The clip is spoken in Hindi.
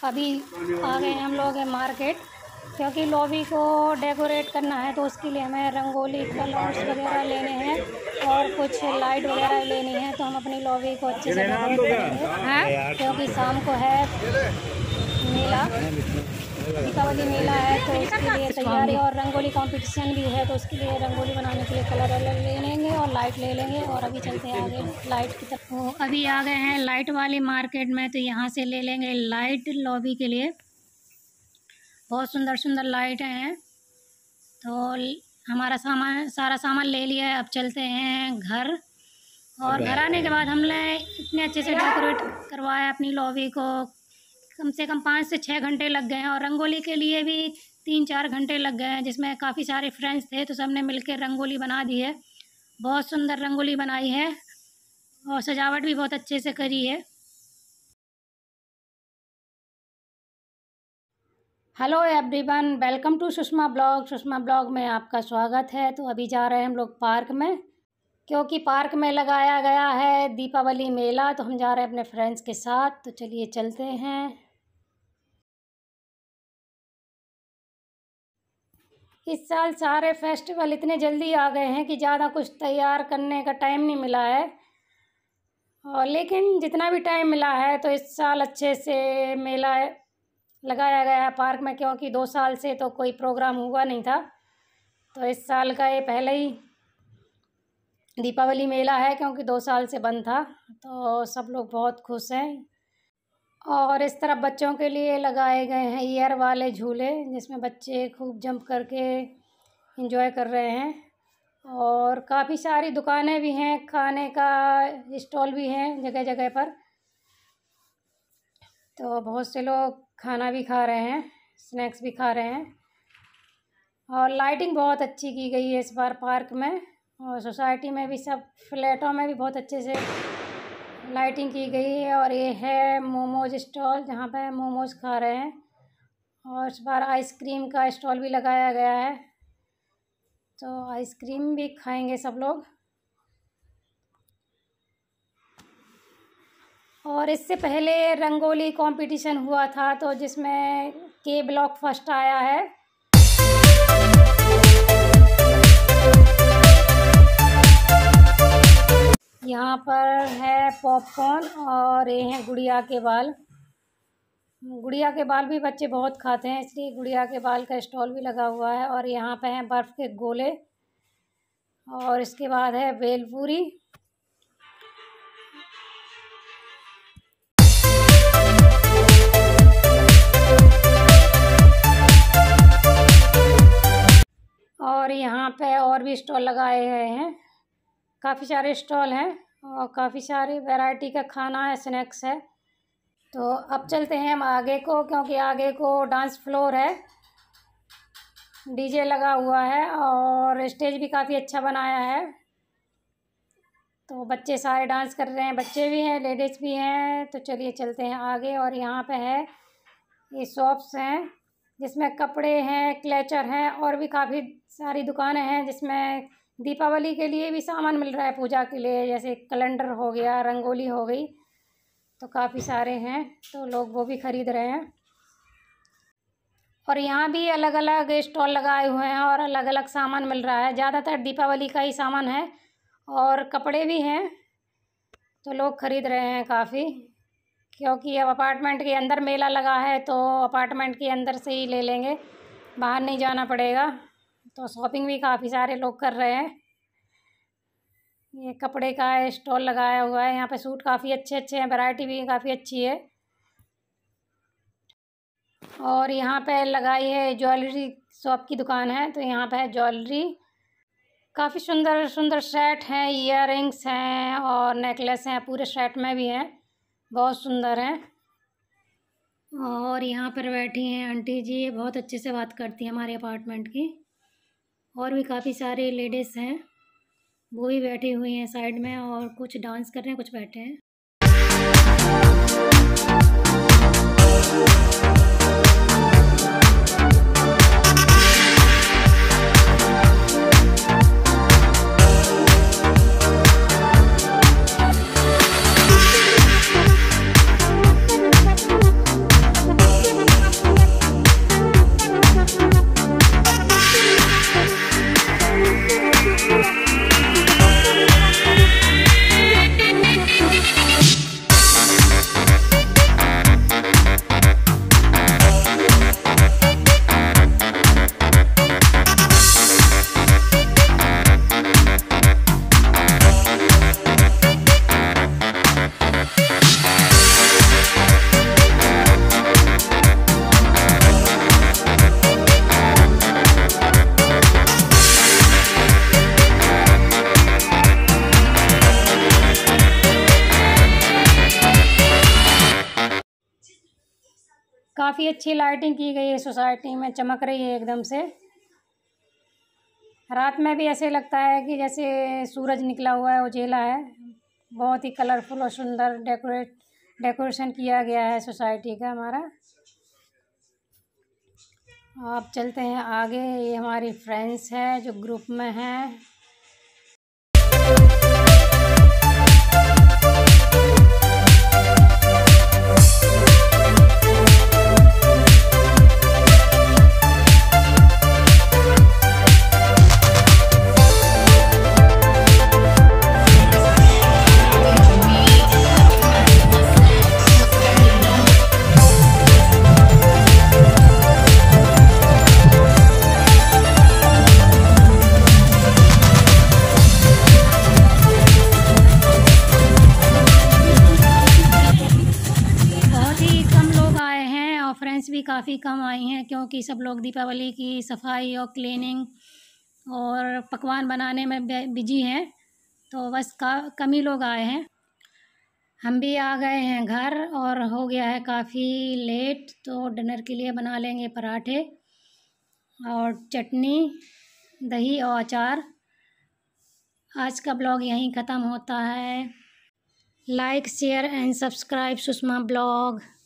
अभी आ गए हम लोग हैं मार्केट, क्योंकि लॉबी को डेकोरेट करना है तो उसके लिए हमें रंगोली कलर्स वगैरह लेने हैं और कुछ लाइट वगैरह लेनी है। तो हम अपनी लॉबी को अच्छे से डेकोरेट करेंगे हैं, क्योंकि शाम को है मेला, दीपावली मेला है, तो उसके लिए तैयारी और रंगोली कंपटीशन भी है। तो उसके लिए रंगोली बनाने के लिए कलर ले लेंगे और लाइट ले लेंगे। और अभी चलते हैं आगे लाइट की तरफ। तो अभी आ गए हैं लाइट वाली मार्केट में, तो यहाँ से ले लेंगे लाइट लॉबी के लिए। बहुत सुंदर सुंदर लाइट हैं। तो हमारा सारा सामान ले लिया है। अब चलते हैं घर, और घर आने के बाद हमने इतने अच्छे से डेकोरेट करवाया अपनी लॉबी को। कम से कम 5 से 6 घंटे लग गए हैं, और रंगोली के लिए भी 3-4 घंटे लग गए हैं, जिसमें काफ़ी सारे फ्रेंड्स थे तो सबने मिलकर रंगोली बना दी है। बहुत सुंदर रंगोली बनाई है और सजावट भी बहुत अच्छे से करी है। Hello everyone, welcome to Sushma blog. Sushma blog में आपका स्वागत है। तो अभी जा रहे हैं हम लोग पार्क में, क्योंकि पार्क में लगाया गया है दीपावली मेला। तो हम जा रहे हैं अपने फ्रेंड्स के साथ। तो चलिए चलते हैं। इस साल सारे फेस्टिवल इतने जल्दी आ गए हैं कि ज़्यादा कुछ तैयार करने का टाइम नहीं मिला है, और लेकिन जितना भी टाइम मिला है तो इस साल अच्छे से मेला लगाया गया है पार्क में, क्योंकि 2 साल से तो कोई प्रोग्राम हुआ नहीं था। तो इस साल का ये पहले ही दीपावली मेला है, क्योंकि 2 साल से बंद था। तो सब लोग बहुत खुश हैं। और इस तरफ बच्चों के लिए लगाए गए हैं ईयर वाले झूले, जिसमें बच्चे खूब जंप करके एंजॉय कर रहे हैं। और काफ़ी सारी दुकानें भी हैं, खाने का स्टॉल भी हैं जगह जगह पर। तो बहुत से लोग खाना भी खा रहे हैं, स्नैक्स भी खा रहे हैं। और लाइटिंग बहुत अच्छी की गई है इस बार पार्क में, और सोसाइटी में भी, सब फ्लैटों में भी बहुत अच्छे से लाइटिंग की गई है। और ये है मोमोज स्टॉल, जहाँ पे मोमोज खा रहे हैं। और इस बार आइसक्रीम का स्टॉल भी लगाया गया है, तो आइसक्रीम भी खाएंगे सब लोग। और इससे पहले रंगोली कंपटीशन हुआ था, तो जिसमें के ब्लॉक फर्स्ट आया है। यहाँ पर है पॉपकॉर्न, और ये हैं गुड़िया के बाल। गुड़िया के बाल भी बच्चे बहुत खाते हैं, इसलिए गुड़िया के बाल का स्टॉल भी लगा हुआ है। और यहाँ पे हैं बर्फ़ के गोले, और इसके बाद है भेलपूरी। और यहाँ पे और भी स्टॉल लगाए गए हैं, काफ़ी सारे स्टॉल हैं और काफ़ी सारी वैरायटी का खाना है, स्नैक्स है। तो अब चलते हैं हम आगे को, क्योंकि आगे को डांस फ्लोर है, डीजे लगा हुआ है और स्टेज भी काफ़ी अच्छा बनाया है। तो बच्चे सारे डांस कर रहे हैं, बच्चे भी हैं, लेडीज़ भी हैं। तो चलिए चलते हैं आगे। और यहाँ पे है ये शॉप्स हैं, जिसमें कपड़े हैं, क्लेचर हैं, और भी काफ़ी सारी दुकानें हैं, जिसमें दीपावली के लिए भी सामान मिल रहा है, पूजा के लिए, जैसे कैलेंडर हो गया, रंगोली हो गई। तो काफ़ी सारे हैं, तो लोग वो भी ख़रीद रहे हैं। और यहाँ भी अलग अलग स्टॉल लगाए हुए हैं और अलग अलग सामान मिल रहा है। ज़्यादातर दीपावली का ही सामान है, और कपड़े भी हैं, तो लोग ख़रीद रहे हैं काफ़ी, क्योंकि अब अपार्टमेंट के अंदर मेला लगा है, तो अपार्टमेंट के अंदर से ही ले लेंगे, बाहर नहीं जाना पड़ेगा। तो शॉपिंग भी काफ़ी सारे लोग कर रहे हैं। ये कपड़े का स्टॉल लगाया हुआ है, यहाँ पे सूट काफ़ी अच्छे अच्छे हैं, वैरायटी भी काफ़ी अच्छी है। और यहाँ पे लगाई है ज्वेलरी शॉप की दुकान है, तो यहाँ पे है ज्वेलरी, काफ़ी सुंदर सुंदर सेट हैं, ईयररिंग्स हैं और नेकलेस हैं, पूरे सेट में भी हैं, बहुत सुंदर हैं। और यहाँ पर बैठी हैं आंटी जी, बहुत अच्छे से बात करती हैं हमारे अपार्टमेंट की। और भी काफ़ी सारे लेडीज़ हैं, वो भी बैठी हुई हैं साइड में, और कुछ डांस कर रहे हैं, कुछ बैठे हैं। काफ़ी अच्छी लाइटिंग की गई है सोसाइटी में, चमक रही है एकदम से। रात में भी ऐसे लगता है कि जैसे सूरज निकला हुआ है, उजेला है। बहुत ही कलरफुल और सुंदर डेकोरेशन किया गया है सोसाइटी का हमारा। आप चलते हैं आगे। ये हमारी फ्रेंड्स है जो ग्रुप में हैं। फ्रेंड्स भी काफ़ी कम आई हैं क्योंकि सब लोग दीपावली की सफाई और क्लीनिंग और पकवान बनाने में बिजी हैं, तो बस कम ही लोग आए हैं। हम भी आ गए हैं घर और हो गया है काफ़ी लेट, तो डिनर के लिए बना लेंगे पराठे और चटनी, दही और अचार। आज का ब्लॉग यहीं ख़त्म होता है। Like share and subscribe Sushma blog.